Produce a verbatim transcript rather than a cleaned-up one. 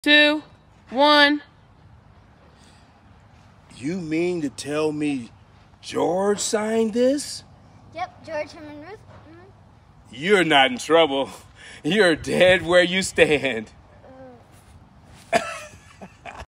two, one. You mean to tell me George signed this? Yep, George, him, and Ruth. Mm-hmm. You're not in trouble. You're dead where you stand.